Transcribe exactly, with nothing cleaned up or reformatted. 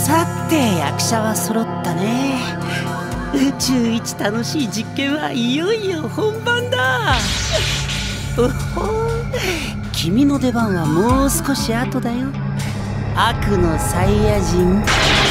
さて役者は揃ったね。宇宙一楽しい実験はいよいよ本番だ。おほ、君の出番はもう少し後だよ。悪のサイヤ人。